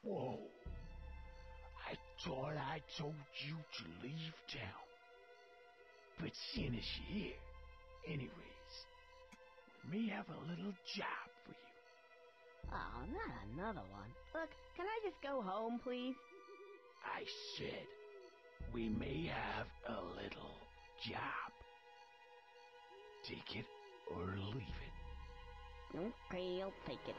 Whoa. I thought I told you to leave town. But seeing as you're here, anyways, we may have a little job for you. Oh, not another one. Look, can I just go home, please? I said, we may have a little job. Take it or leave it. Okay, I'll take it.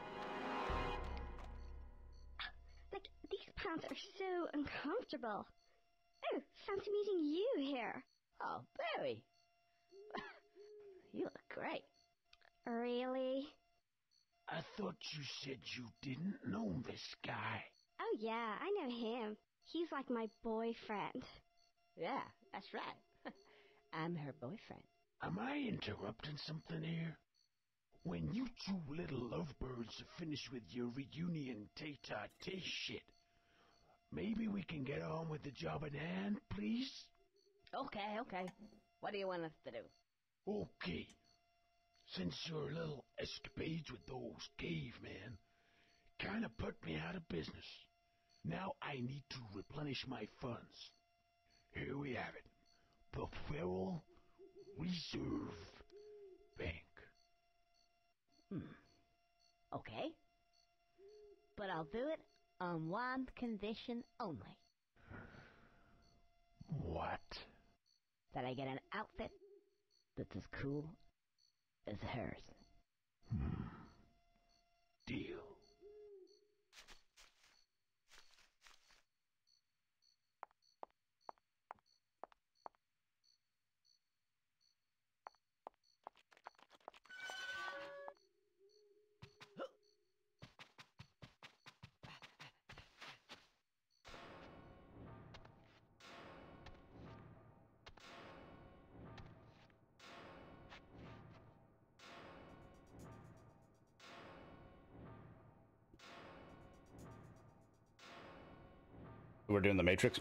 Like, these pants are so uncomfortable. Oh, fancy meeting you here. Oh, Barry. You look great. Really? I thought you said you didn't know this guy. Oh yeah, I know him. He's like my boyfriend. Yeah, that's right. I'm her boyfriend. Am I interrupting something here? When you two little lovebirds are finished with your reunion tete-a-tete shit, maybe we can get on with the job at hand, please? Okay. What do you want us to do? Okay. Since your little escapades with those cavemen kinda put me out of business, now I need to replenish my funds. Here we have it. The Federal Reserve Bank. Okay. But I'll do it on one condition only. What? That I get an outfit that's as cool as hers. Deal. We're doing the Matrix.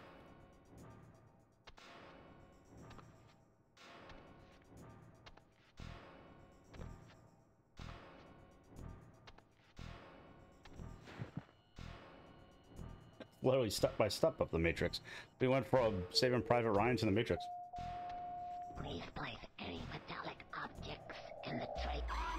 Literally step by step of the Matrix. We went from Saving Private Ryan to the Matrix. Please place any metallic objects in the tray.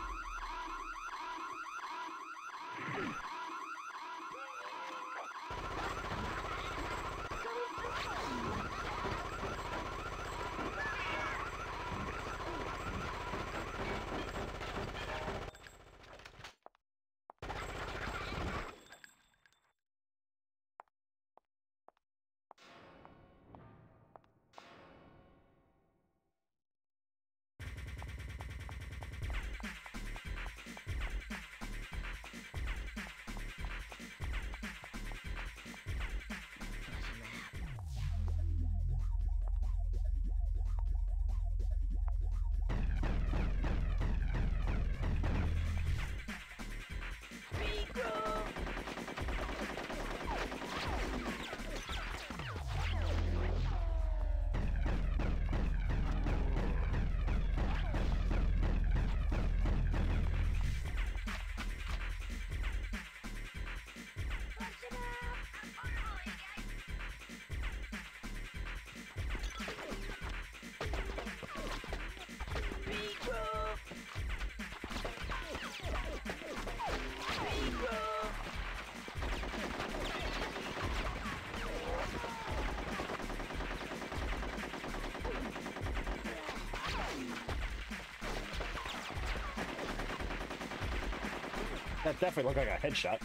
That definitely looked like a headshot.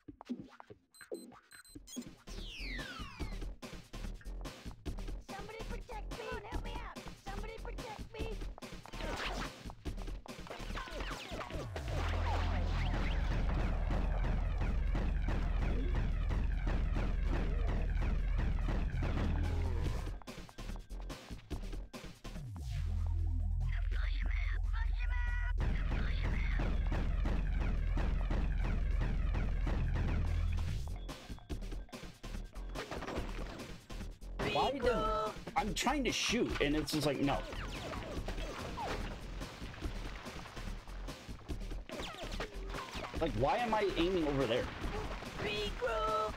Somebody Why do... I'm trying to shoot, and it's just like, no. Like, why am I aiming over there? Regroup!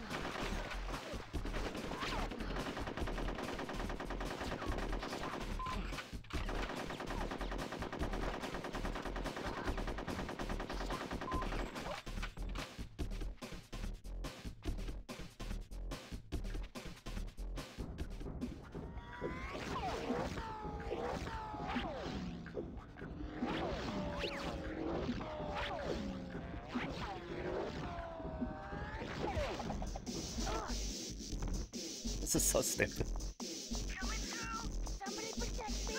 This is so stupid. Coming through! Somebody protect me!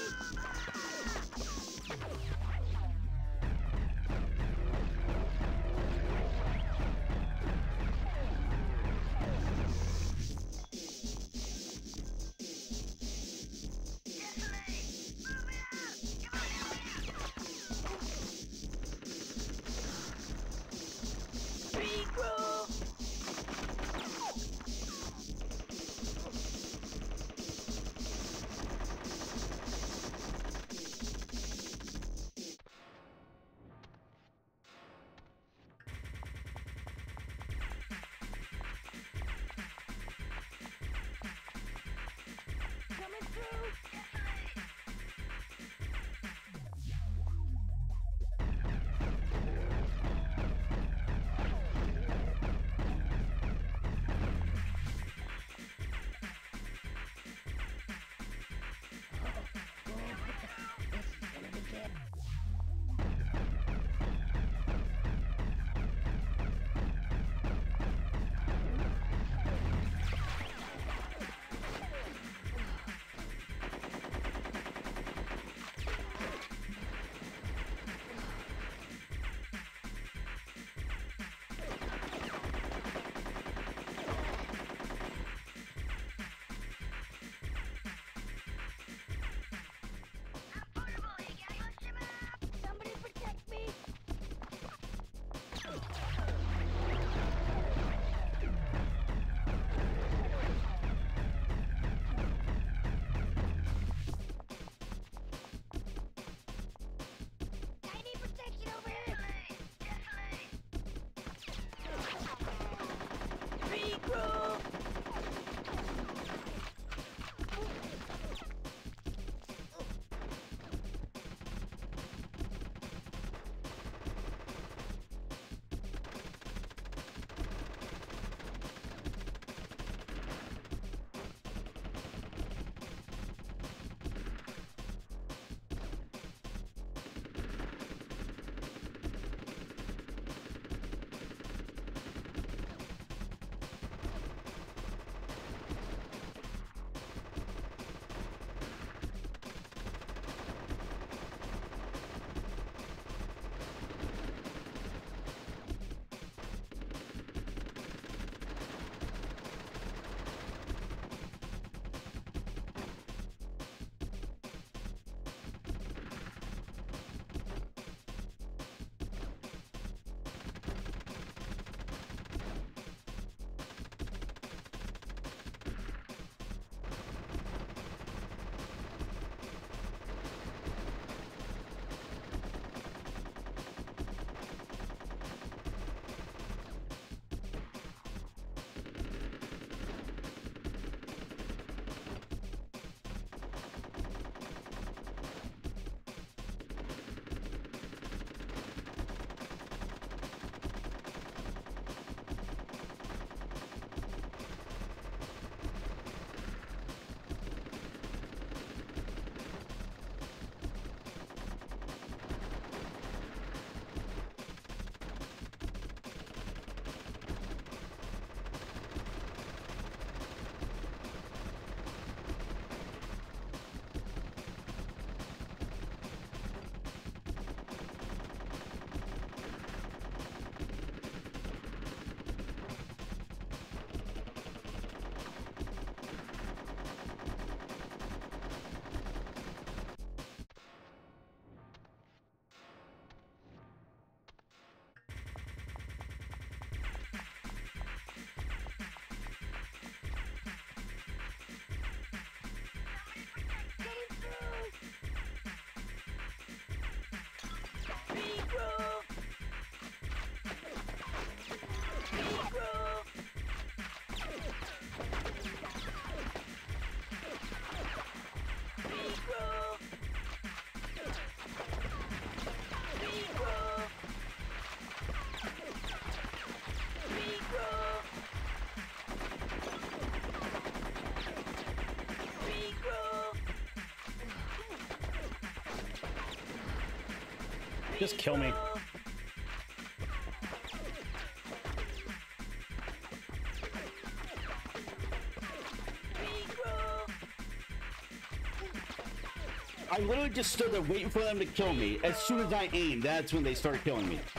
Just kill me. I literally just stood there waiting for them to kill me. As soon as I aimed, that's when they started killing me.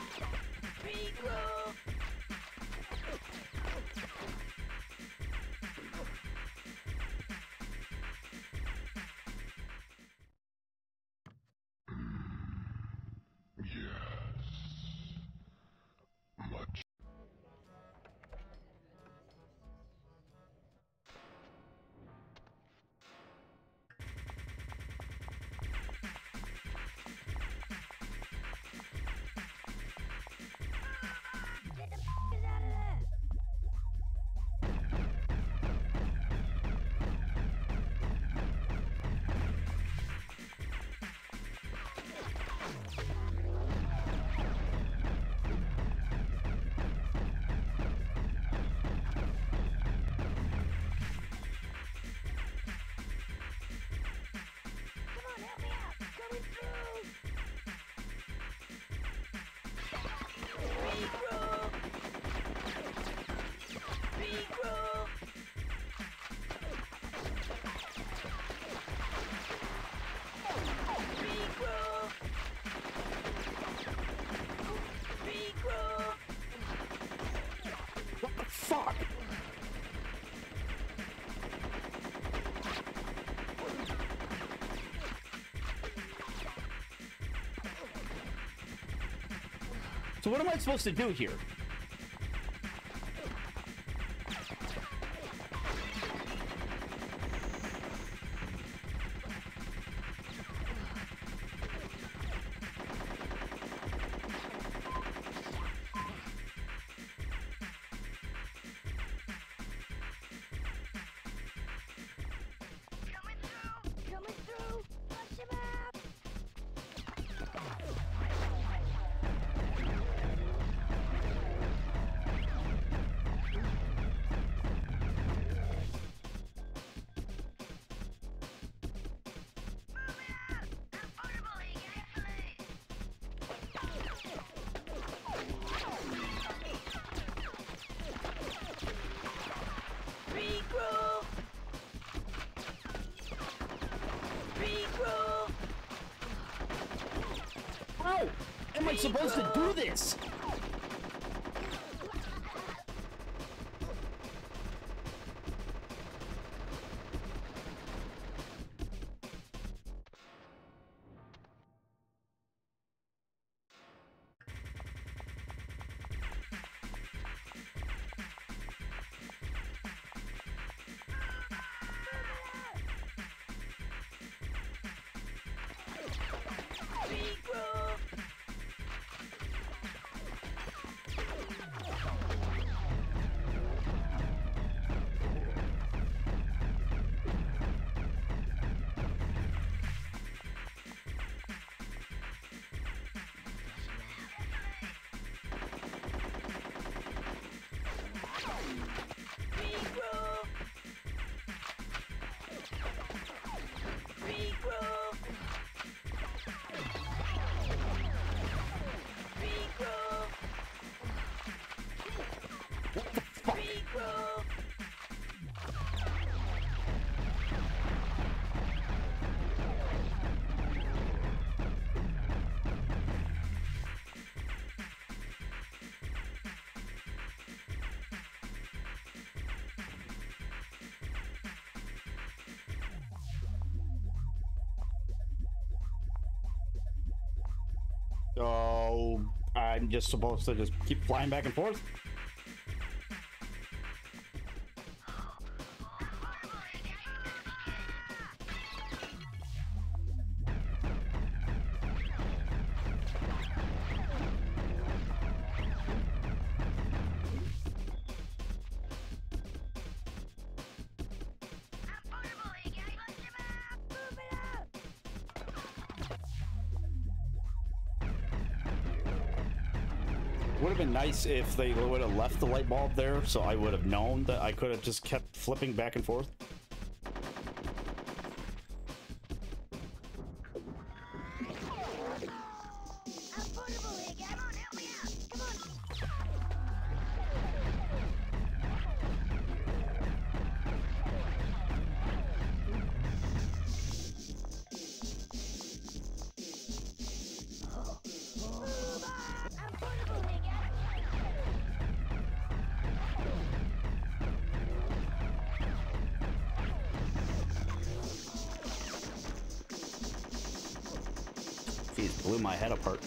Fuck! So what am I supposed to do here? How am I supposed to do this? So I'm just supposed to just keep flying back and forth? Would have been nice if they would have left the light bulb there, so I would have known that I could have just kept flipping back and forth. blew my head apart.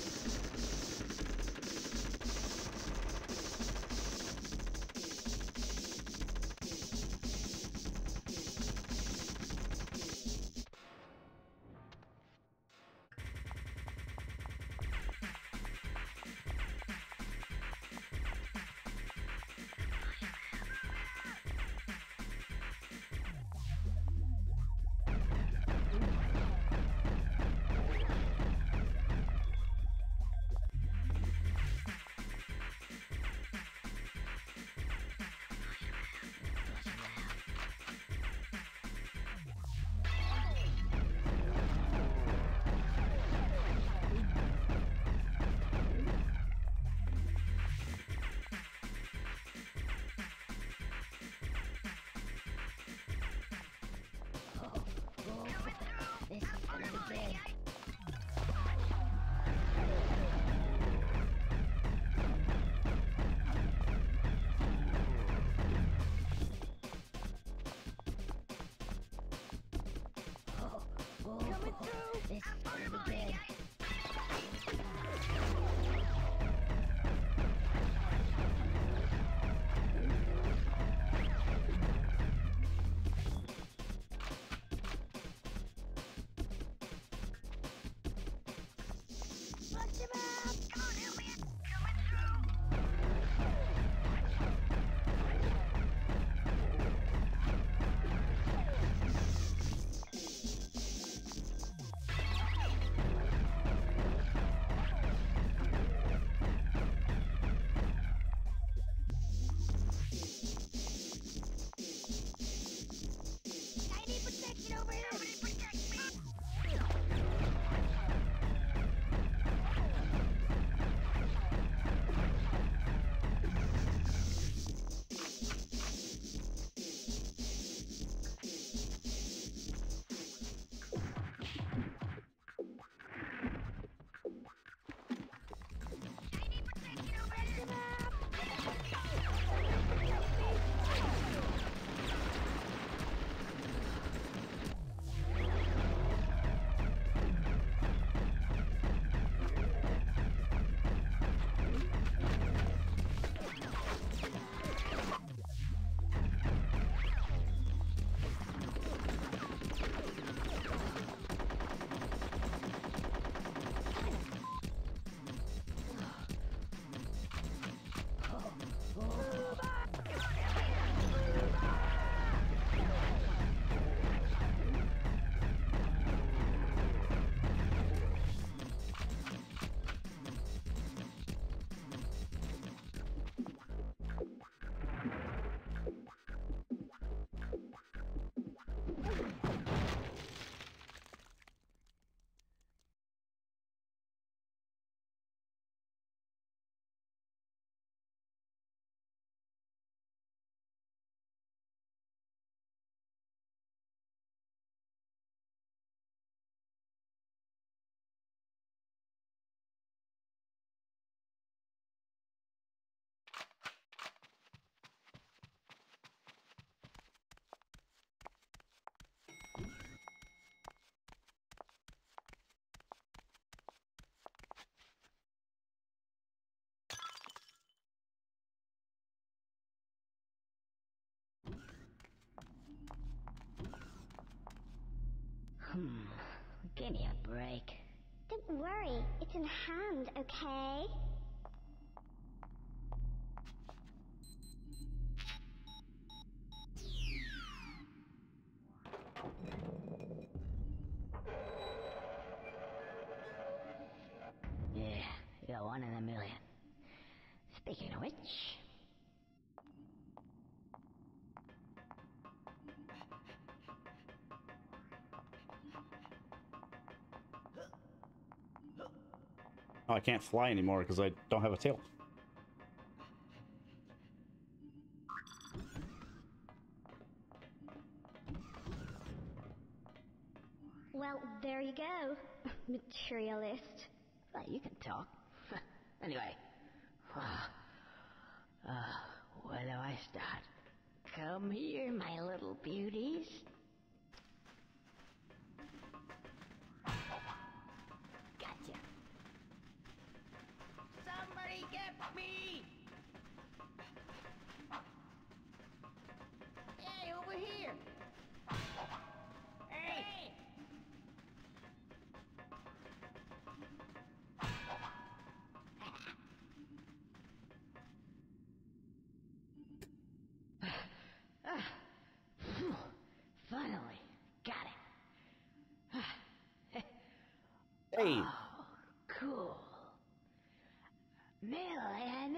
Give me a break. Don't worry, it's in hand, okay? Yeah, you're one in a million. Speaking of which... Oh, I can't fly anymore because I don't have a tail. Well, there you go, materialist. Well, you can talk. Anyway. Where do I start? Come here, my little beauties. Gotcha. Hey! Oh, cool. Millionaire!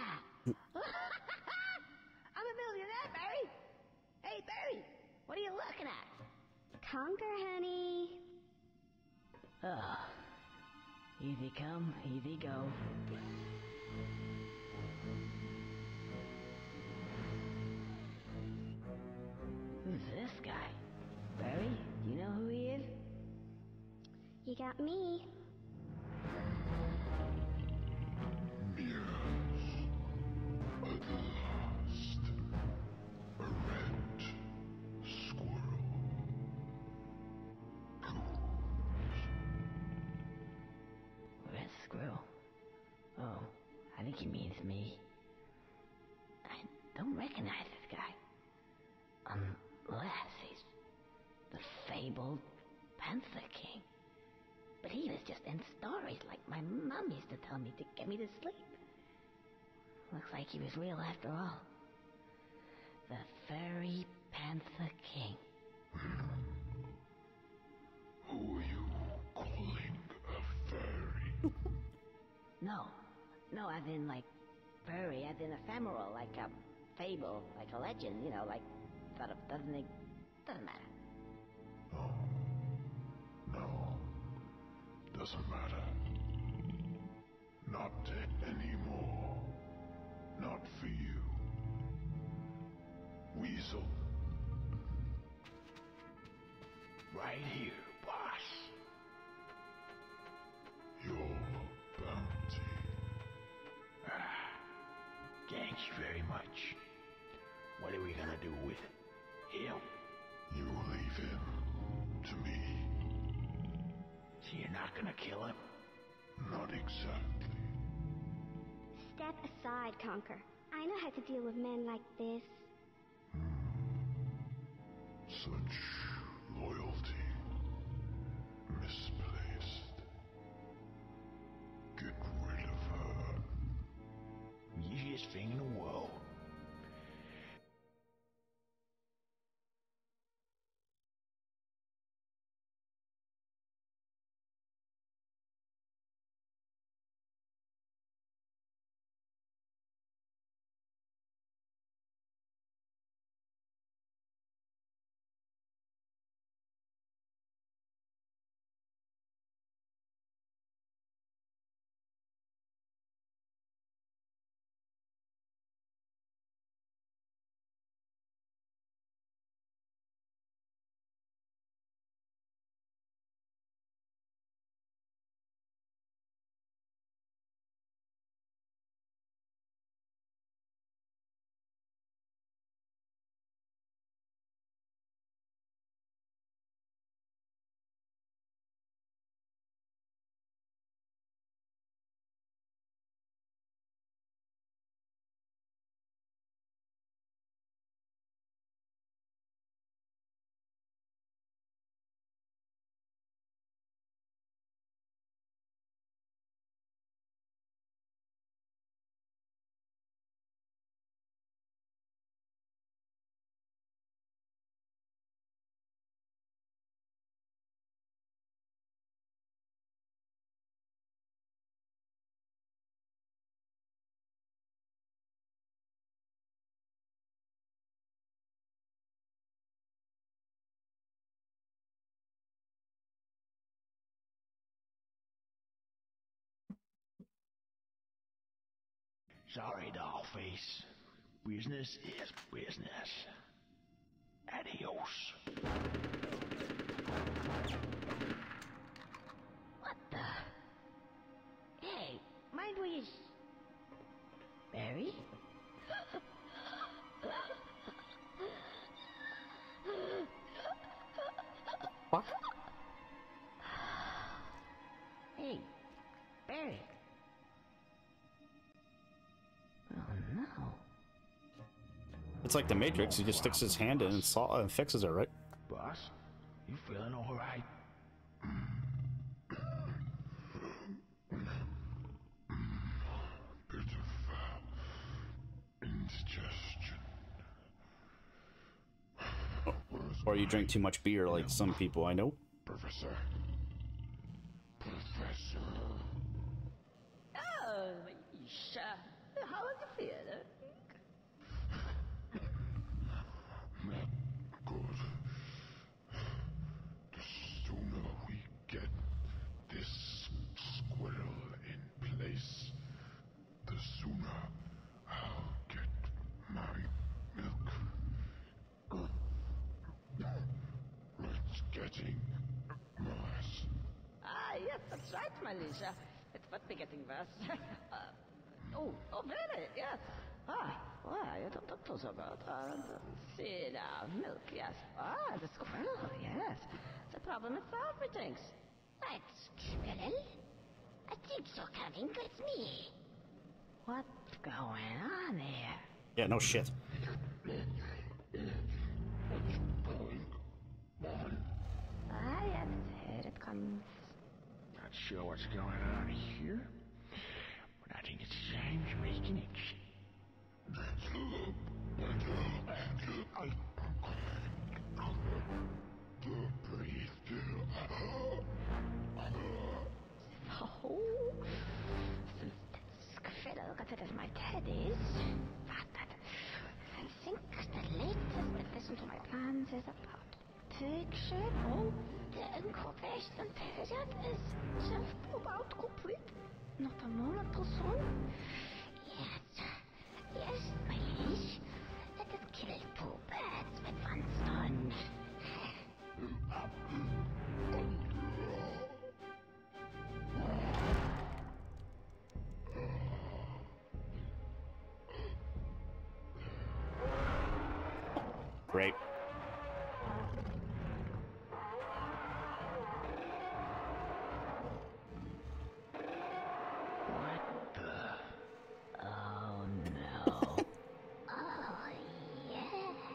I'm a millionaire, Barry! Hey, Barry! What are you looking at? Conker, honey. Oh. Easy come, easy go. Who's this guy? Barry, do you know who he is? You got me. Yes. At last. A red squirrel. Red squirrel. Oh, I think he means me. I don't recognize this guy. Unless he's the fabled Panther King. But he was just in stories like my mom used to tell me to get me to sleep. Looks like he was real after all. The Fairy Panther King. Who are you calling a fairy? No, as in like furry, as in ephemeral, like a fable, like a legend, you know, like sort of doesn't matter. No. Doesn't matter. Not anymore. Not for you. Weasel. Right here, boss. Your bounty. Thank you very much. What are we gonna do with him? You leave him to me. So you're not gonna kill him? Not exactly. Step aside, Conker. I know how to deal with men like this. Such loyalty. Misplaced. Get rid of her. Easiest thing in the world. Sorry, dollface. Business is business. Adios. What the? Hey, mind where you... Barry? What? Hey, Barry. Oh no. It's like the Matrix. He just sticks his hand in and fixes it, right? Boss, you feeling all right? Bit of indigestion. Or you drink too much beer like some people I know. Professor. Professor. getting worse. Ah, yes, that's right, my liege. It would be getting worse. Oh, really? Yes. Ah, well, you don't look so good. Let's see now. Milk, yes. Ah, the squirrel, yes. The problem is solved, Vertex. What, squirrel? I think you're coming with me. What's going on here? Yeah, no shit. Ah, yes, here it comes. Not sure what's going on here, but I think it's time to make an exit. Oh, since that squirrel considers my teddies, I think the latest addition to my plans is about picture. Oh, the incubation period is just about complete. Not a moment too soon. Yes, my liege. Let us kill two birds with one stone. Great. What the? Oh no. Oh, yes.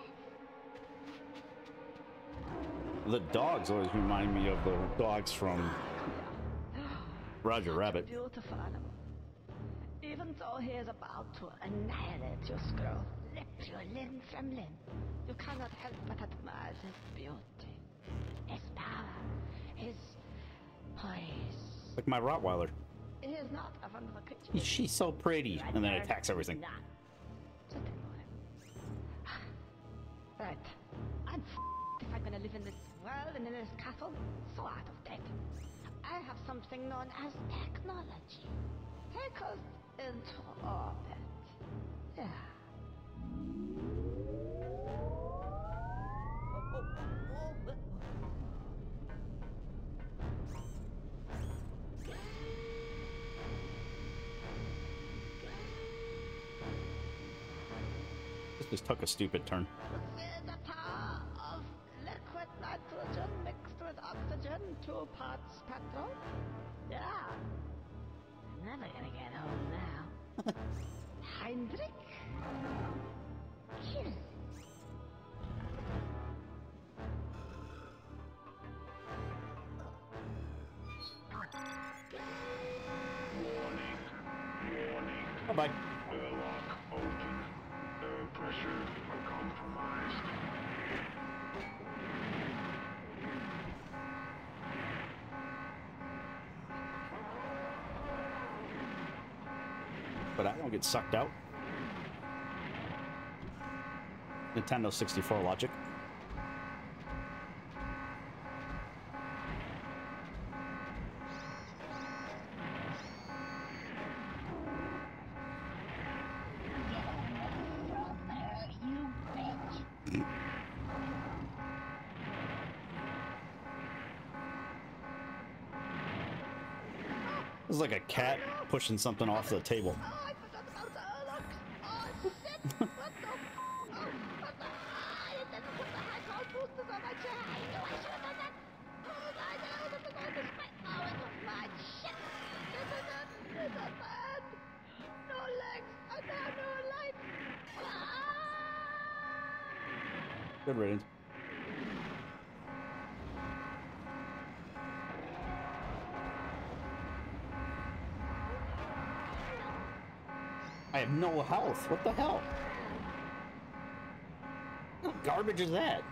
The dogs always remind me of the dogs from Roger Rabbit. Beautiful animal. Even though he is about to annihilate your squirrel, rip your limb from limb, you cannot help but admire his beauty, his power, his poise. Like my Rottweiler. He is not a wonderful creature. She's so pretty, and then attacks everything. Nah. Just ignore him. Right. I'm if I'm gonna live in this world and in this castle, so out of date. I have something known as technology. Take us into orbit. Yeah. This just took a stupid turn. See the power of liquid nitrogen mixed with oxygen, 2 parts petrol? Yeah. I'm never gonna get home now. Heinrich? Kill. Bye-bye. Airlock open. Air pressure compromised. But I don't get sucked out. Nintendo 64 logic. It's like a cat pushing something off the table. Oh, I forgot about the airlocks. Oh, shit. What the Oh, what the I didn't put the high power boosters on my chair. I knew I should have done that. Oh, I know. This is going to spray. Oh, it was my shit. This is it. This is bad. No legs. And now no life. Good riddance. I have no health. What the hell? What garbage is that?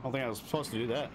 don't think I was supposed to do that.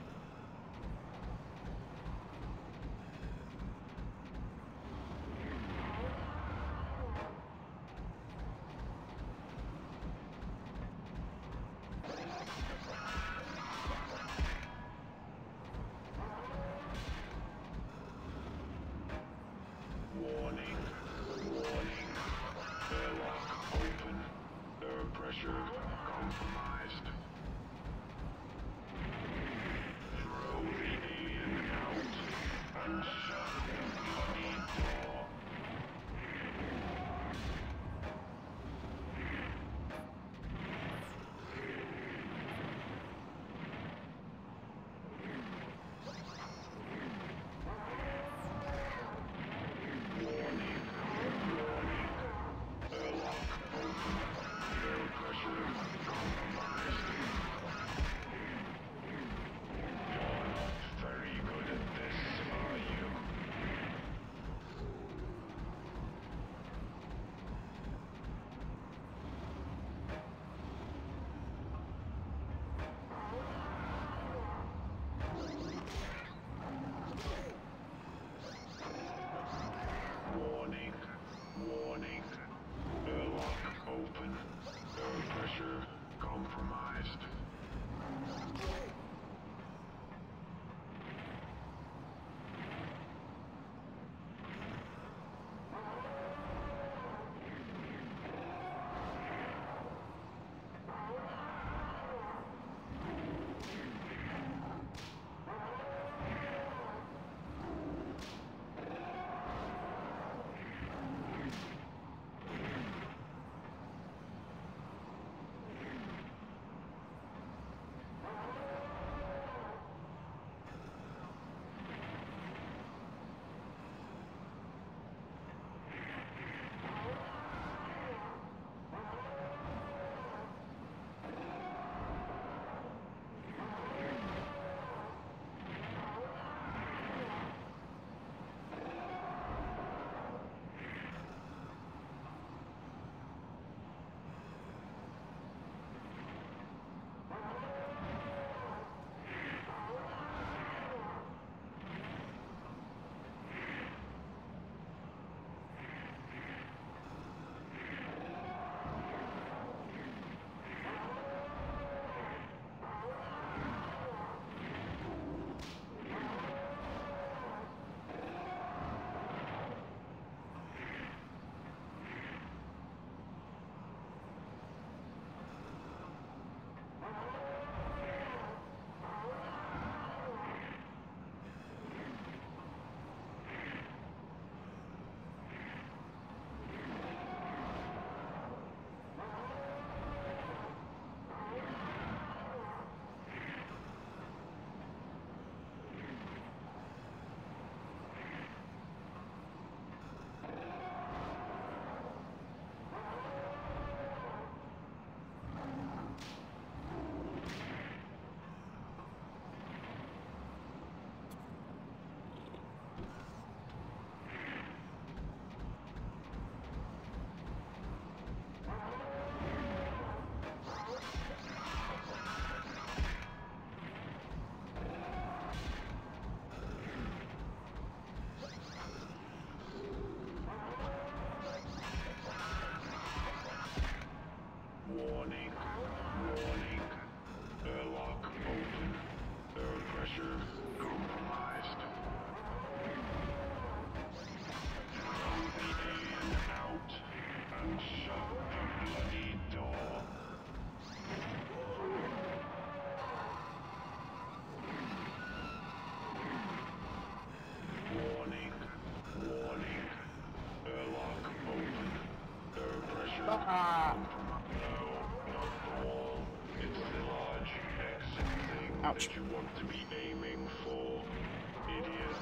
Ouch. That you want to be aiming for, idiot.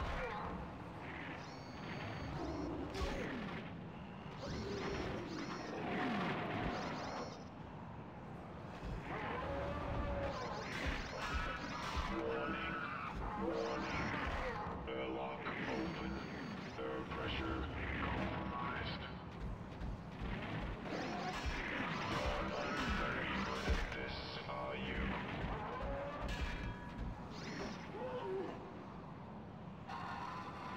Warning, warning. Airlock open. Air pressure compromised. You're not very good at this, are you?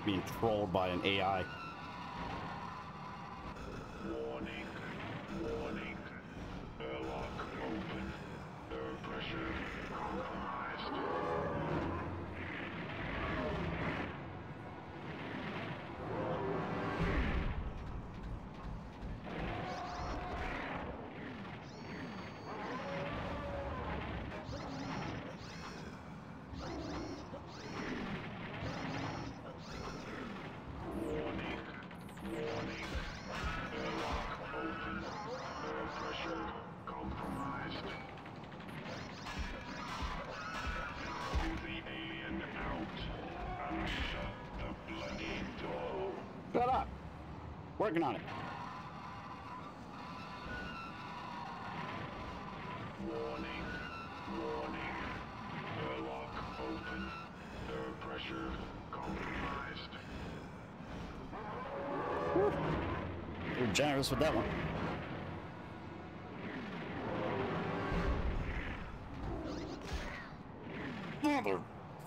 being trolled by an AI. Warning, warning. Airlock open. Air pressure compromised. Warning, warning. Airlock open. Air pressure compromised. Throw the alien out and shut the bloody door. Shut up! Working on it. Warning, warning. Airlock open. Air pressure compromised. You're generous with that one. Mother.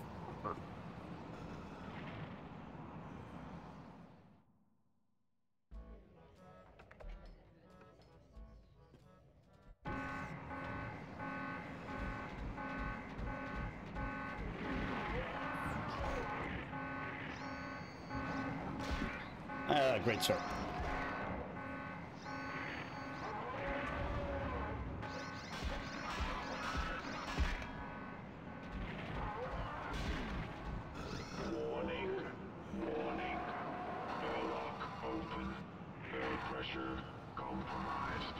Great start. Warning, warning. Airlock open. Air pressure compromised.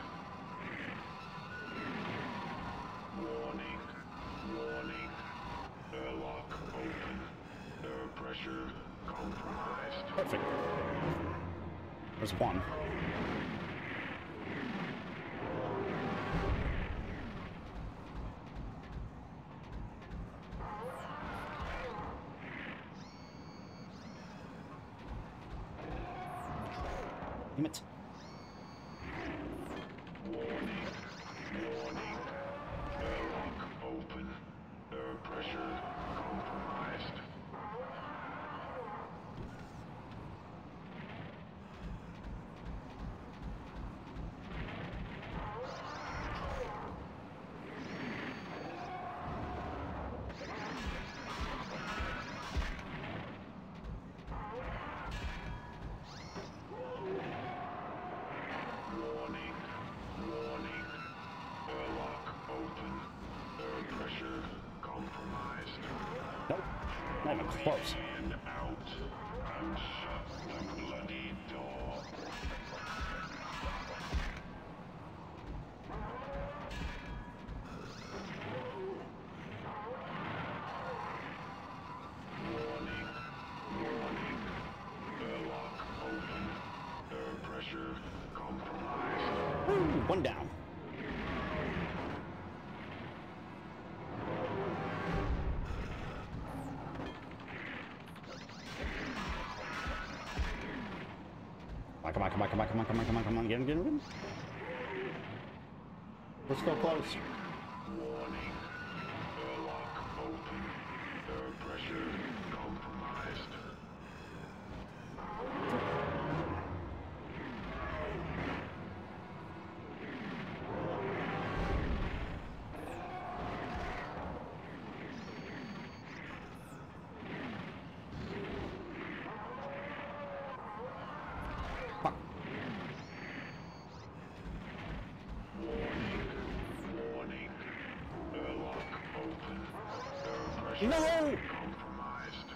Warning, warning. Airlock open. Air pressure compromised. Perfect. There's one. Damn it. Warning, warning. Airlock open. Air pressure compromised. Warning, warning. Airlock open. Air pressure compromised. Nope. Not even close. Alien out and shut the bloody door. Warning, warning. Airlock open. Air pressure compromised. Woo, one down. Come on, come on, come on, come on, come on, come on, come on, get him, get him, get him. Let's go close. Warning. Airlock open. Air pressure compromised. Fuck. Warning. Warning. Airlock open. Air pressure No! compromised.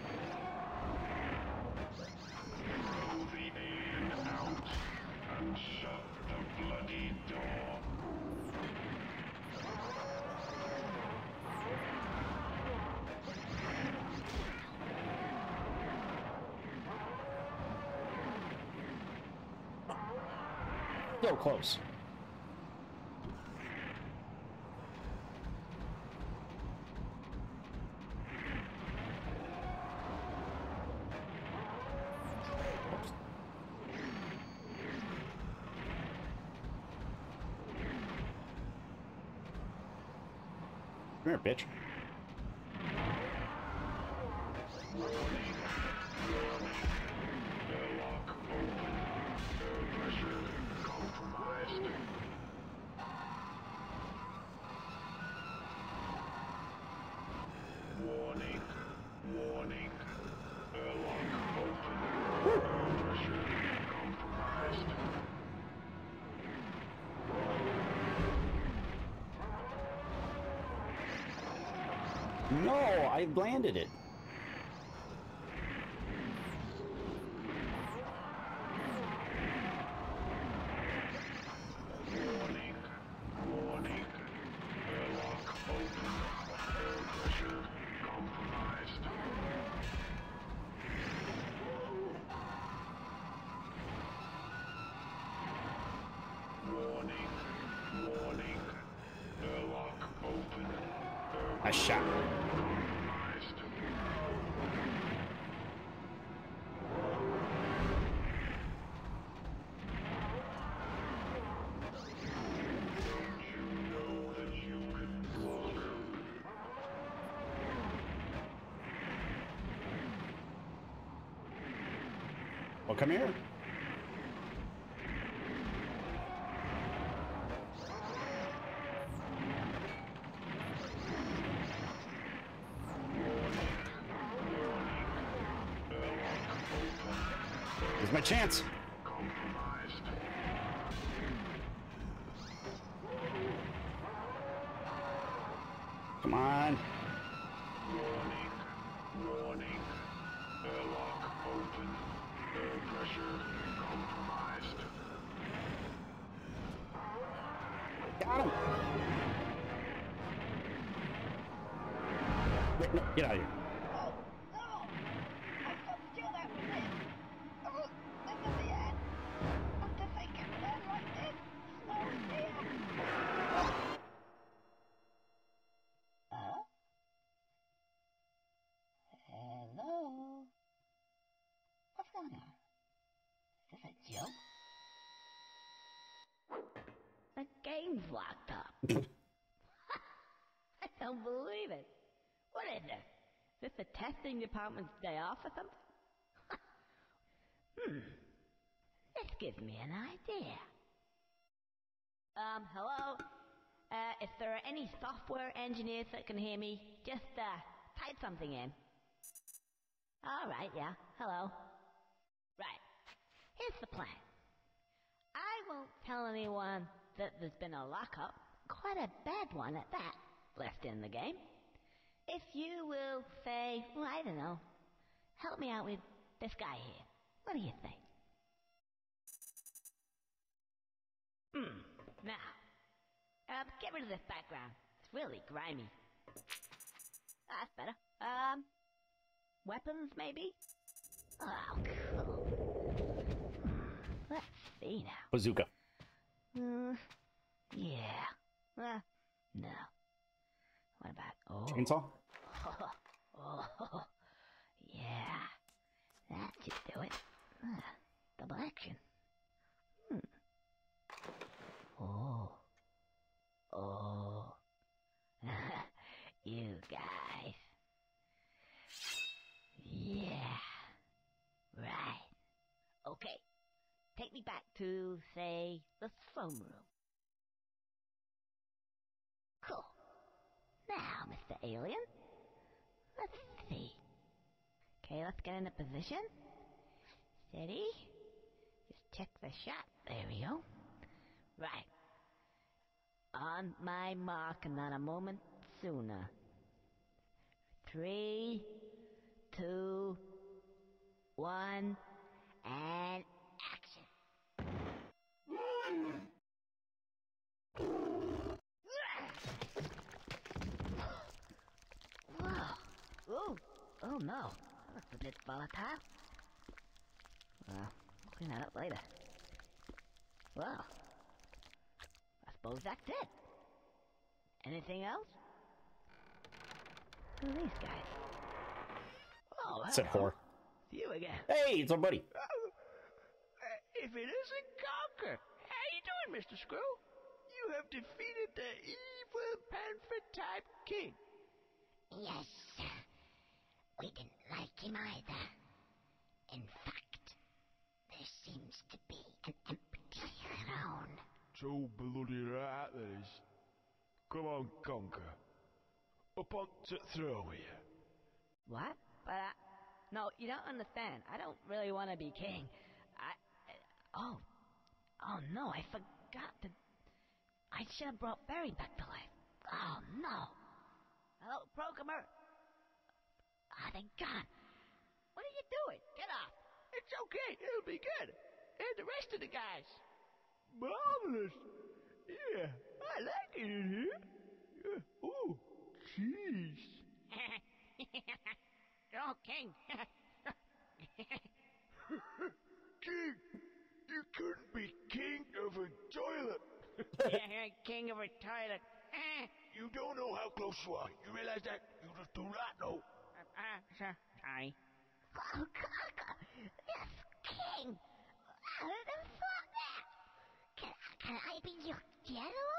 Throw the alien out and shut the bloody door. So close. Come here, bitch. Warning. Warning. Airlock open. Pressure compromised. No, I landed it. Warning. Airlock open. Air pressure compromised. Warning. Airlock open. I shot. Compromised. Don't you know that you can block? Well, come here. Here's my chance. Compromised. Come on. Warning. Airlock open. Air pressure compromised. Got him. Wait, no, get out of here. Hello? What's going on? Is this a joke? The game's locked up. I don't believe it. What is this? Is this the testing department's day off or something? This gives me an idea. Hello? If there are any software engineers that can hear me, just, type something in. Alright, yeah. Hello. Right. Here's the plan. I won't tell anyone that there's been a lockup, quite a bad one at that, left in the game. If you will say, well, I don't know, help me out with this guy here. What do you think? Now, get rid of this background. It's really grimy. That's better. Weapons, maybe? Oh, cool. Let's see now. Bazooka. Yeah. No. What about... Chainsaw? Oh, yeah. That should do it. Double action. Oh. You guys. Yeah. Right. Okay. Take me back to, say, the throne room. Cool. Now, Mr. Alien. Let's see. Okay, let's get into position. Steady. Just check the shot. There we go. Right. On my mark, and not a moment sooner. 3, 2, 1, and action. Whoa. Oh no. That's a bit volatile. Well, I'll clean that up later. Well, I suppose that's it. Anything else? Who are these guys? Oh, Said whore. You again. Hey, it's our buddy. If it isn't Conker. How you doing, Mr. Screw? You have defeated the evil Panther-type king. Yes. We didn't like him either. In fact, there seems to be an empty throne. So bloody right there is. Come on, Conker. Up on to the throne here. What? But no, you don't understand. I don't really want to be king. Oh no, I forgot to. I should have brought Barry back to life. Oh no. Hello, programmer. Thank God. What are you doing? Get off. It's okay. It'll be good. And the rest of the guys. Marvelous. Yeah, I like it in here. Oh, cheese. Oh, king. King, you couldn't be king of a toilet. Yeah, king of a toilet. You don't know how close you are. You realize that? You just do not know. Sorry. Oh, Conker, yes, king. How did I thought that? Can I be your general?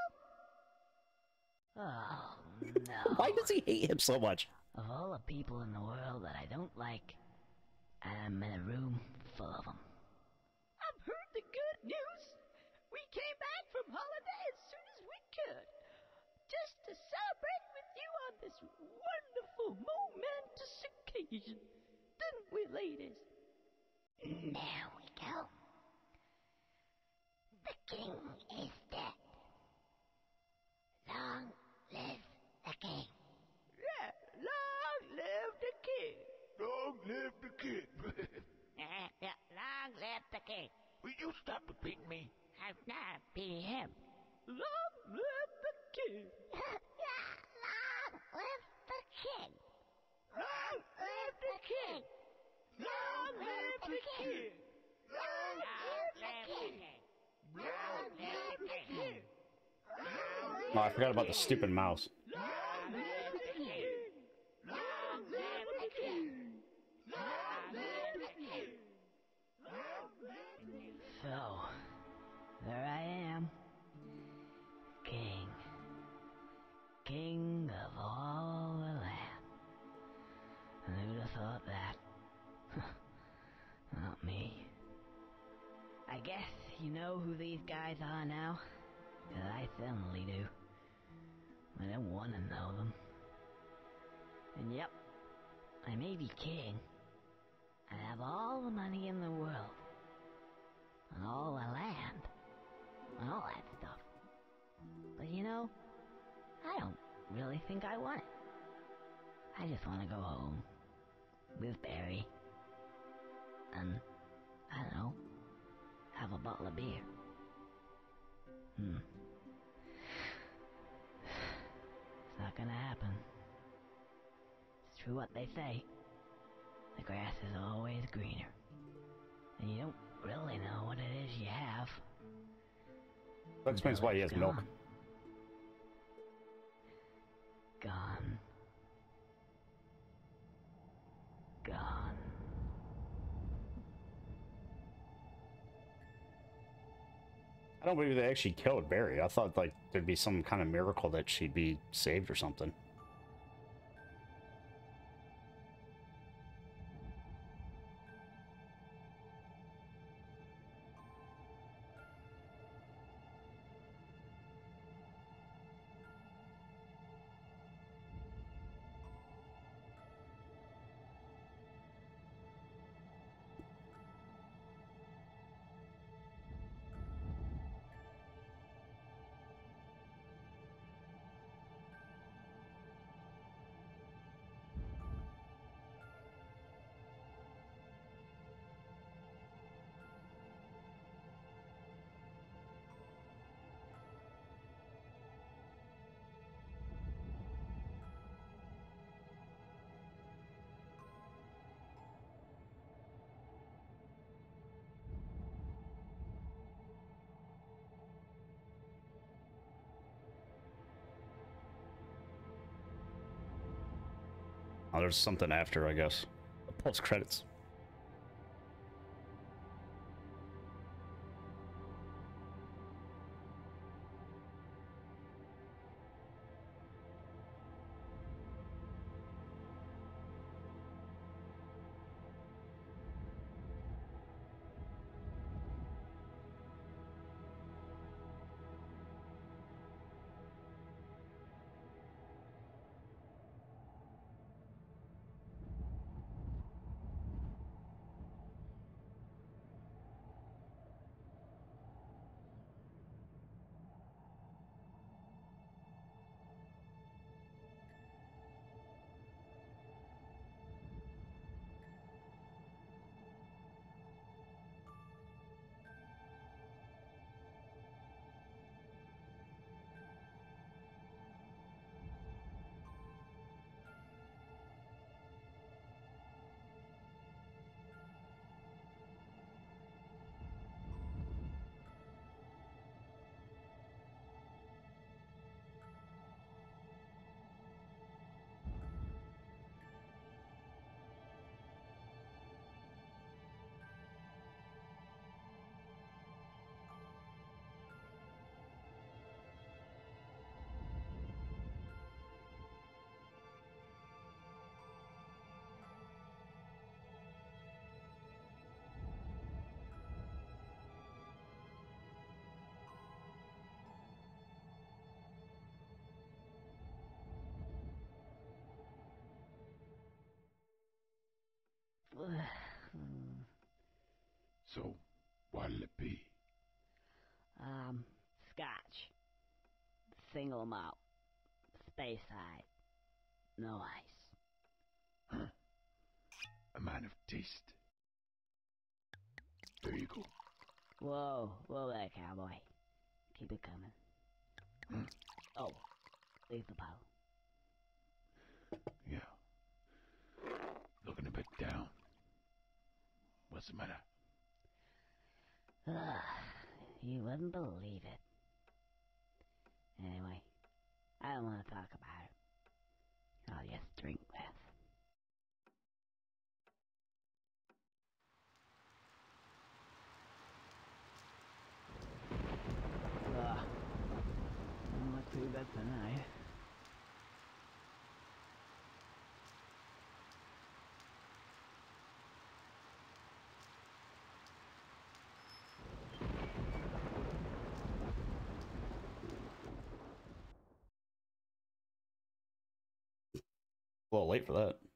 Oh, no. Why does he hate him so much? Of all the people in the world that I don't like, I'm in a room full of them. I've heard the good news. We came back from holiday as soon as we could, just to celebrate with you on this wonderful, momentous occasion. Didn't we, ladies? There we go. The king is dead. Long live the king. Yeah, long live the king. Long live the king. Yeah, long live the king. Will you stop repeating me? I've not been him. Long live the king. Long live the king. Long live the king. Long live the king. Long live the king. Long live the king. Oh, I forgot about the stupid mouse. Long live the king. Long live the king. Long live the king. So, there I am. King. King of all the land. And who'd have thought that? Not me. I guess you know who these guys are now? 'Cause I certainly do. I don't want to know them. And yep, I may be king. I have all the money in the world. And all the land. And all that stuff. But you know, I don't really think I want it. I just want to go home. With Barry. And, I don't know, have a bottle of beer. It's not gonna happen. It's true what they say. The grass is always greener. And you don't really know what it is you have. That explains why he has milk. Gone. Gone. I don't believe they actually killed Barry. I thought like there'd be some kind of miracle that she'd be saved or something. Oh, there's something after, I guess. Post credits. So, what'll it be? Scotch. Single malt. Space side. No ice. Huh. A man of taste. There you go. Whoa there, cowboy. Keep it coming. Oh, leave the bottle. Yeah. Looking a bit down. What's the matter? You wouldn't believe it. Anyway, I don't want to talk about it. I'll just drink this. Not too bad tonight. A little late for that.